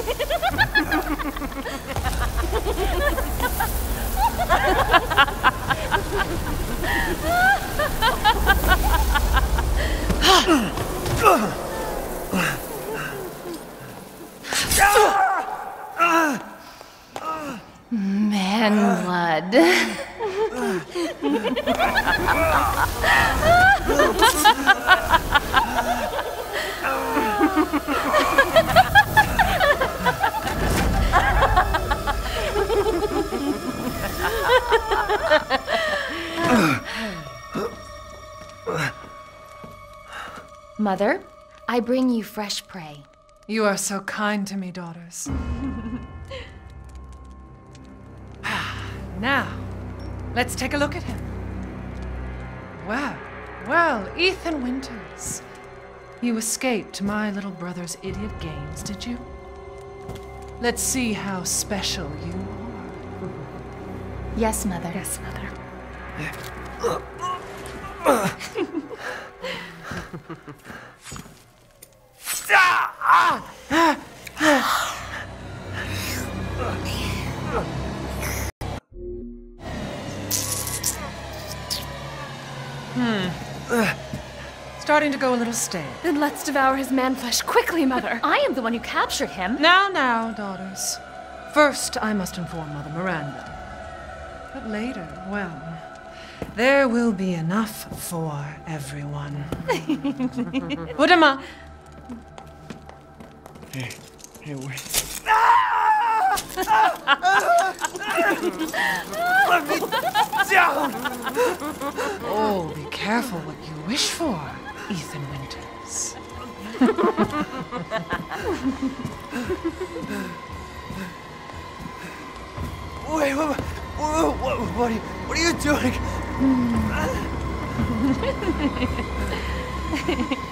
Man blood. Mother, I bring you fresh prey. You are so kind to me, daughters. Now, let's take a look at him. Well, Ethan Winters. You escaped my little brother's idiot games, did you? Let's see how special you are. Yes, Mother. Yes, Mother. Starting to go a little stale. Then let's devour his man-flesh quickly, Mother. I am the one who captured him. Now, daughters. First, I must inform Mother Miranda. But later, well, there will be enough for everyone. Put him up. Hey, wait. Let me down! Oh, be careful what you wish for, Ethan Winters. Wait, what are you doing?